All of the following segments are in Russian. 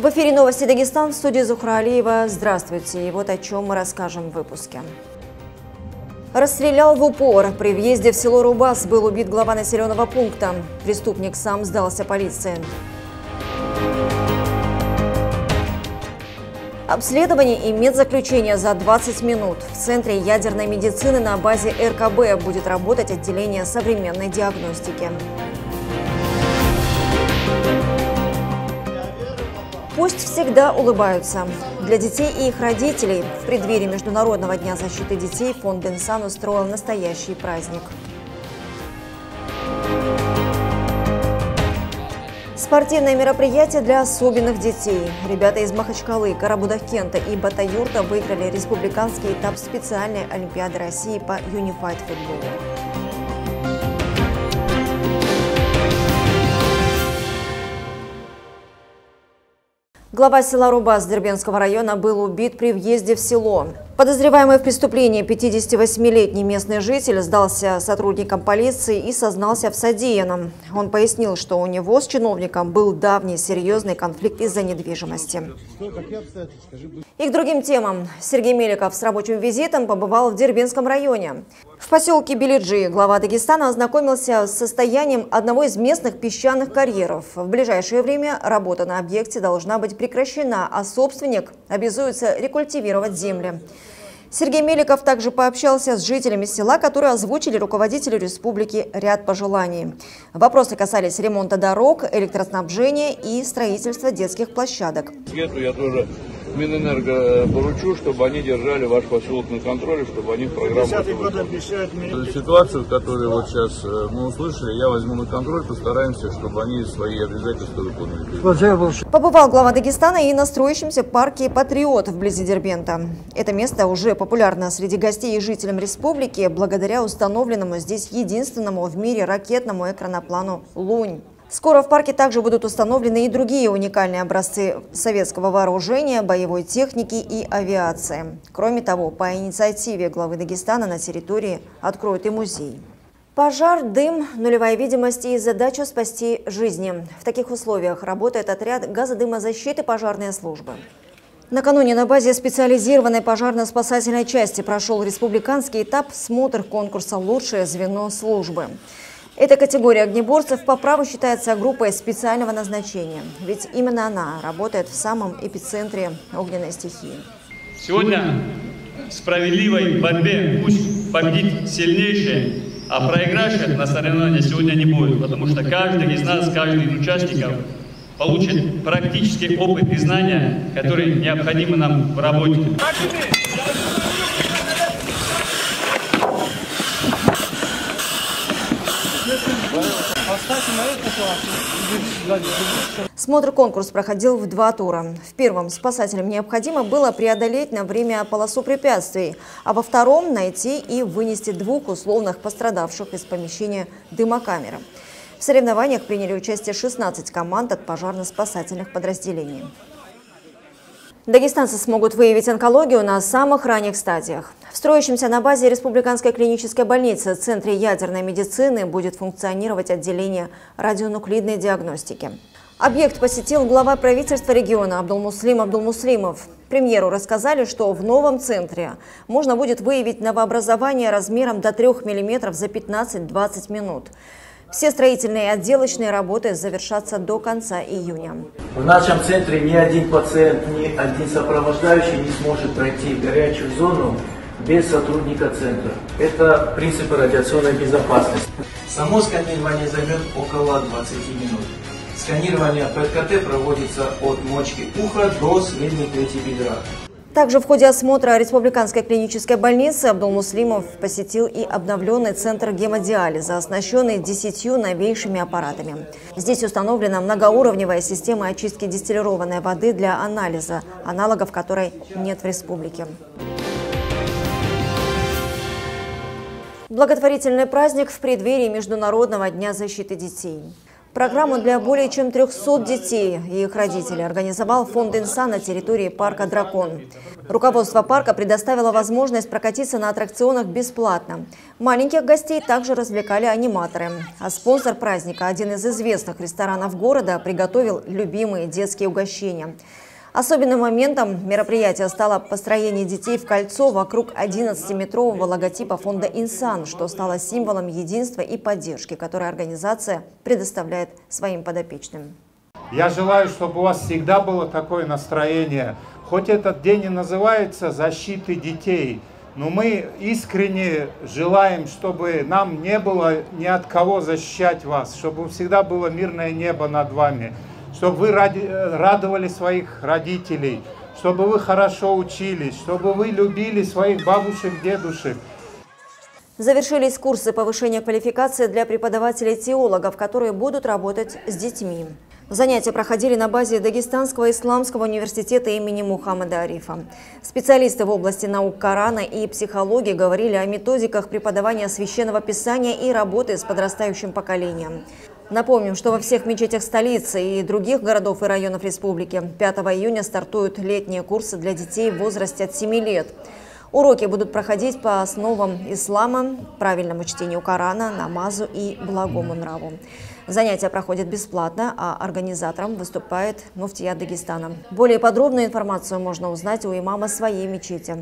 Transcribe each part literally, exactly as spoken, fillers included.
В эфире новости Дагестан, в студии Зухра Алиева. Здравствуйте. И вот о чем мы расскажем в выпуске. Расстрелял в упор. При въезде в село Рубас был убит глава населенного пункта. Преступник сам сдался полиции. Обследование и медзаключение за двадцать минут. В Центре ядерной медицины на базе эр ка бэ будет работать отделение современной диагностики. Пусть всегда улыбаются. Для детей и их родителей в преддверии Международного дня защиты детей фонд Инсан устроил настоящий праздник. Спортивное мероприятие для особенных детей. Ребята из Махачкалы, Карабудак-Кента и Батаюрта выиграли республиканский этап специальной Олимпиады России по юнифайд футболу. Глава села Рубас Дербентского района был убит при въезде в село. Подозреваемый в преступлении пятидесятивосьмилетний местный житель сдался сотрудникам полиции и сознался в содеянном. Он пояснил, что у него с чиновником был давний серьезный конфликт из-за недвижимости. И к другим темам. Сергей Меликов с рабочим визитом побывал в Дербентском районе. В поселке Билиджи глава Дагестана ознакомился с состоянием одного из местных песчаных карьеров. В ближайшее время работа на объекте должна быть прекращена, а собственник обязуется рекультивировать земли. Сергей Меликов также пообщался с жителями села, которые озвучили руководителю республики ряд пожеланий. Вопросы касались ремонта дорог, электроснабжения и строительства детских площадок. Я тоже Минэнерго поручу, чтобы они держали ваш поселок на контроле, чтобы они в программу... Ситуацию, которую вот сейчас мы услышали, я возьму на контроль, постараемся, чтобы они свои обязательства выполнили. Побывал глава Дагестана и на строящемся парке «Патриот» вблизи Дербента. Это место уже популярно среди гостей и жителям республики благодаря установленному здесь единственному в мире ракетному экраноплану «Лунь». Скоро в парке также будут установлены и другие уникальные образцы советского вооружения, боевой техники и авиации. Кроме того, по инициативе главы Дагестана на территории откроют и музей. Пожар, дым, нулевая видимость и задача спасти жизни. В таких условиях работает отряд газодымозащиты пожарной службы. Накануне на базе специализированной пожарно-спасательной части прошел республиканский этап смотр конкурса «Лучшее звено службы». Эта категория огнеборцев по праву считается группой специального назначения, ведь именно она работает в самом эпицентре огненной стихии. Сегодня в справедливой борьбе пусть победит сильнейший, а проигравших на соревнованиях сегодня не будет, потому что каждый из нас, каждый из участников получит практический опыт и знания, которые необходимы нам в работе. Смотр-конкурс проходил в два тура. В первом спасателям необходимо было преодолеть на время полосу препятствий, а во втором найти и вынести двух условных пострадавших из помещения дымокамеры. В соревнованиях приняли участие шестнадцать команд от пожарно-спасательных подразделений. Дагестанцы смогут выявить онкологию на самых ранних стадиях. В строящемся на базе Республиканской клинической больницы Центре ядерной медицины будет функционировать отделение радионуклидной диагностики. Объект посетил глава правительства региона Абдулмуслим Абдулмуслимов. Премьеру рассказали, что в новом центре можно будет выявить новообразование размером до трёх миллиметров за пятнадцать-двадцать минут. Все строительные и отделочные работы завершатся до конца июня. В нашем центре ни один пациент, ни один сопровождающий не сможет пройти горячую зону без сотрудника центра. Это принципы радиационной безопасности. Само сканирование займет около двадцати минут. Сканирование пэ ка тэ проводится от мочки уха до средней трети бедра. Также в ходе осмотра Республиканской клинической больницы Абдулмуслимов посетил и обновленный центр гемодиализа, оснащенный десятью новейшими аппаратами. Здесь установлена многоуровневая система очистки дистиллированной воды для анализа, аналогов которой нет в республике. Благотворительный праздник в преддверии Международного дня защиты детей. Программу для более чем трёхсот детей и их родителей организовал фонд «Инсан» на территории парка «Дракон». Руководство парка предоставило возможность прокатиться на аттракционах бесплатно. Маленьких гостей также развлекали аниматоры. А спонсор праздника, один из известных ресторанов города, приготовил любимые детские угощения. Особенным моментом мероприятия стало построение детей в кольцо вокруг одиннадцатиметрового логотипа фонда «Инсан», что стало символом единства и поддержки, которую организация предоставляет своим подопечным. Я желаю, чтобы у вас всегда было такое настроение. Хоть этот день и называется «Защиты детей», но мы искренне желаем, чтобы нам не было ни от кого защищать вас, чтобы всегда было мирное небо над вами. Чтобы вы радовали своих родителей, чтобы вы хорошо учились, чтобы вы любили своих бабушек, дедушек. Завершились курсы повышения квалификации для преподавателей-теологов, которые будут работать с детьми. Занятия проходили на базе Дагестанского исламского университета имени Мухаммада Арифа. Специалисты в области наук Корана и психологии говорили о методиках преподавания священного писания и работы с подрастающим поколением. Напомним, что во всех мечетях столицы и других городов и районов республики пятого июня стартуют летние курсы для детей в возрасте от семи лет. Уроки будут проходить по основам ислама, правильному чтению Корана, намазу и благому нраву. Занятия проходят бесплатно, а организатором выступает муфтият Дагестана. Более подробную информацию можно узнать у имама своей мечети.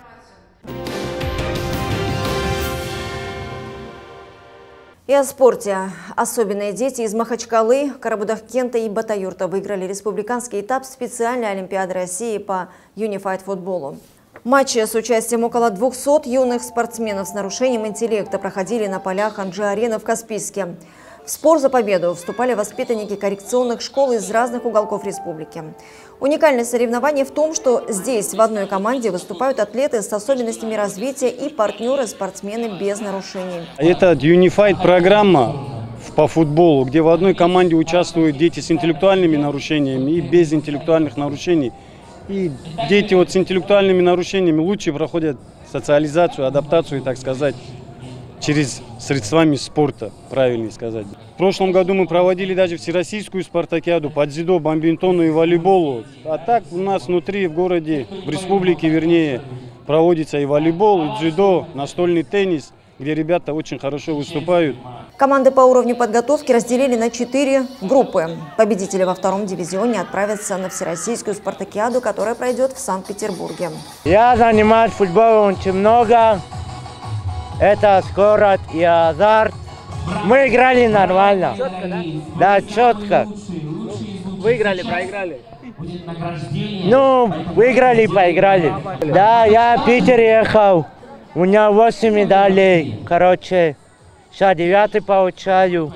И о спорте. Особенные дети из Махачкалы, Карабудак-Кента и Батаюрта выиграли республиканский этап специальной Олимпиады России по юнифайд футболу. Матчи с участием около двухсот юных спортсменов с нарушением интеллекта проходили на полях Анжи-арены в Каспийске. В спор за победу вступали воспитанники коррекционных школ из разных уголков республики. Уникальность соревнований в том, что здесь в одной команде выступают атлеты с особенностями развития и партнеры-спортсмены без нарушений. Это Unified программа по футболу, где в одной команде участвуют дети с интеллектуальными нарушениями и без интеллектуальных нарушений. И дети вот с интеллектуальными нарушениями лучше проходят социализацию, адаптацию, так сказать, через средствами спорта, правильно сказать. В прошлом году мы проводили даже всероссийскую спартакиаду по дзюдо, бадминтону и волейболу. А так у нас внутри, в городе, в республике, вернее, проводится и волейбол, и дзюдо, настольный теннис, где ребята очень хорошо выступают. Команды по уровню подготовки разделили на четыре группы. Победители во втором дивизионе отправятся на всероссийскую спартакиаду, которая пройдет в Санкт-Петербурге. Я занимаюсь футболом очень много. Это скорость и азарт. Мы играли нормально. Четко, да? Да, четко. Выиграли, проиграли? Ну, выиграли, поиграли. Да, я в Питер ехал. У меня восемь медалей. Короче, сейчас девятый получаю.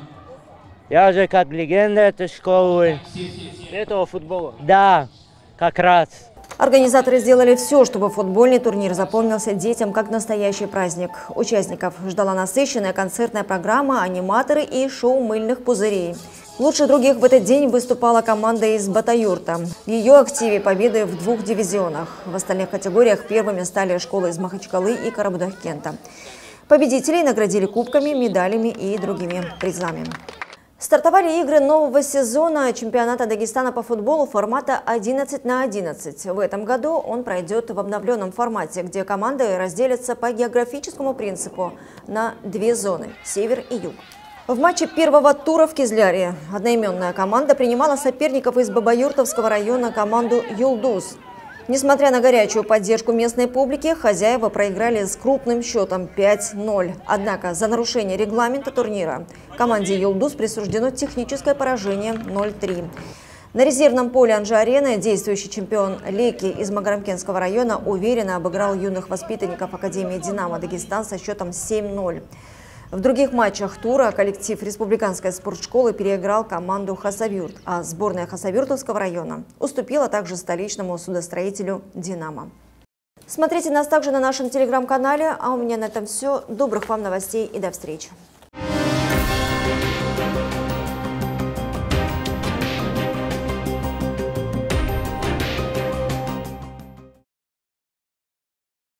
Я же как легенда этой школы. Этого футбола? Да, как раз. Организаторы сделали все, чтобы футбольный турнир запомнился детям как настоящий праздник. Участников ждала насыщенная концертная программа, аниматоры и шоу мыльных пузырей. Лучше других в этот день выступала команда из Батаюрта. В ее активе победы в двух дивизионах. В остальных категориях первыми стали школы из Махачкалы и Карабудак-Кента. Победителей наградили кубками, медалями и другими призами. Стартовали игры нового сезона чемпионата Дагестана по футболу формата одиннадцать на одиннадцать. В этом году он пройдет в обновленном формате, где команды разделятся по географическому принципу на две зоны – север и юг. В матче первого тура в Кизляре одноименная команда принимала соперников из Бабаюртовского района команду «Юлдуз». Несмотря на горячую поддержку местной публики, хозяева проиграли с крупным счетом пять ноль. Однако за нарушение регламента турнира команде «Юлдуз» присуждено техническое поражение ноль три. На резервном поле Анжи-арены действующий чемпион Леки из Магарамкентского района уверенно обыграл юных воспитанников Академии «Динамо» Дагестан со счетом семь ноль. В других матчах тура коллектив республиканской спортшколы переиграл команду «Хасавюрт», а сборная Хасавюртовского района уступила также столичному судостроителю «Динамо». Смотрите нас также на нашем телеграм-канале. А у меня на этом все. Добрых вам новостей и до встречи.